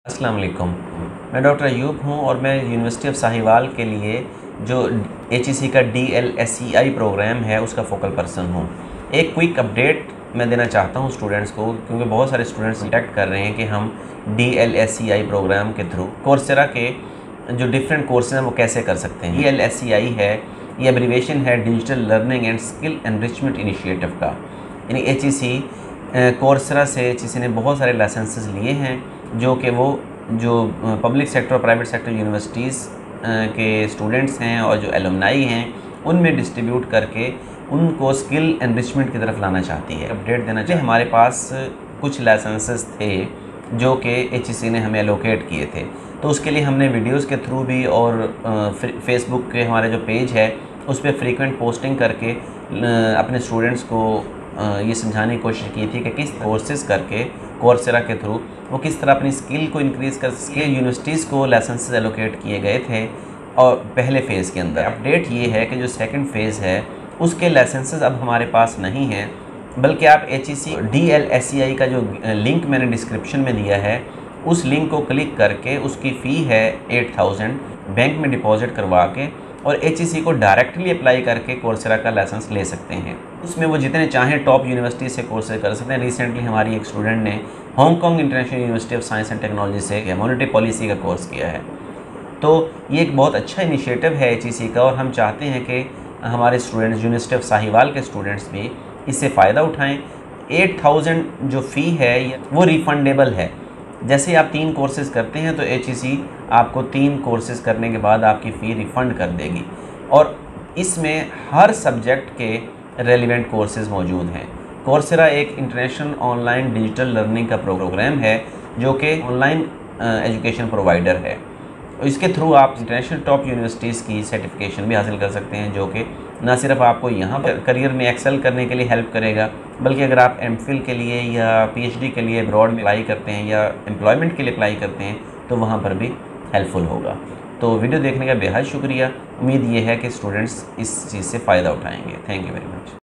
अस्सलाम वालेकुम। मैं डॉक्टर अयूब हूँ और मैं यूनिवर्सिटी ऑफ साहिवाल के लिए जो HEC का DLSEI प्रोग्राम है उसका फोकल पर्सन हूँ। एक क्विक अपडेट मैं देना चाहता हूँ स्टूडेंट्स को, क्योंकि बहुत सारे स्टूडेंट्स कॉन्टैक्ट कर रहे हैं कि हम DLSEI प्रोग्राम के थ्रू कोर्सेरा के जो डिफरेंट कोर्सेज हैं वो कैसे कर सकते हैं। DLSEI है, ये एब्रीवेशन है digital learning and skill enrichment initiative का। यानी HEC कोर्सेरा से HEC ने बहुत सारे लाइसेंसेस लिए हैं जो कि वो जो पब्लिक सेक्टर और प्राइवेट सेक्टर यूनिवर्सिटीज़ के स्टूडेंट्स हैं और जो एलुमनाई हैं उनमें डिस्ट्रीब्यूट करके उनको स्किल एनरिचमेंट की तरफ लाना चाहती है। अपडेट देना चाहिए, हमारे पास कुछ लाइसेंसेस थे जो कि HEC ने हमें एलोकेट किए थे, तो उसके लिए हमने वीडियोस के थ्रू भी और फेसबुक के हमारे जो पेज है उस पर फ्रीक्वेंट पोस्टिंग करके अपने स्टूडेंट्स को ये समझाने की कोशिश की थी कि किस कोर्सेज़ करके कोर्सेरा के थ्रू वो किस तरह अपनी स्किल को इंक्रीज़ कर सके। यूनिवर्सिटीज़ को लाइसेंसेस एलोकेट किए गए थे और पहले फ़ेज़ के अंदर। अपडेट ये है कि जो सेकंड फ़ेज़ है उसके लाइसेंसेस अब हमारे पास नहीं हैं, बल्कि आप HEC DLSEI का जो लिंक मैंने डिस्क्रिप्शन में दिया है उस लिंक को क्लिक करके उसकी फ़ी है 8000 बैंक में डिपॉजिट करवा के और HEC को डायरेक्टली अप्लाई करके कोर्सेरा का लाइसेंस ले सकते हैं। उसमें वो जितने चाहें टॉप यूनिवर्सिटी से कोर्सेज कर सकते हैं। रिसेंटली हमारी एक स्टूडेंट ने Hong Kong international university of science and technology से मॉनेटरी पॉलिसी का कोर्स किया है। तो ये एक बहुत अच्छा इनिशिएटिव है HEC का और हम चाहते हैं कि हमारे स्टूडेंट्स यूनिवर्सिटी ऑफ साहिवाल के स्टूडेंट्स भी इससे फ़ायदा उठाएँ। 8000 जो फ़ी है वो रिफ़ंडेबल है। जैसे ही आप 3 कोर्सेज़ करते हैं तो HEC आपको 3 कोर्सेज़ करने के बाद आपकी फ़ी रिफ़ंड कर देगी और इसमें हर सब्जेक्ट के रेलिवेंट कोर्सेज़ मौजूद हैं। कोर्सेरा एक इंटरनेशनल ऑनलाइन डिजिटल लर्निंग का प्रोग्राम है जो कि ऑनलाइन एजुकेशन प्रोवाइडर है। इसके थ्रू आप इंटरनेशनल टॉप यूनिवर्सिटीज़ की सर्टिफिकेशन भी हासिल कर सकते हैं, जो कि न सिर्फ आपको यहाँ पर करियर में एक्सेल करने के लिए हेल्प करेगा, बल्कि अगर आप MPhil के लिए या PhD के लिए अब्रॉड में अप्लाई करते हैं या एम्प्लॉयमेंट के लिए अप्लाई करते हैं तो वहाँ पर भी हेल्पफुल होगा। तो वीडियो देखने का बेहद शुक्रिया। उम्मीद ये है कि स्टूडेंट्स इस चीज़ से फ़ायदा उठाएँगे। Thank you very much.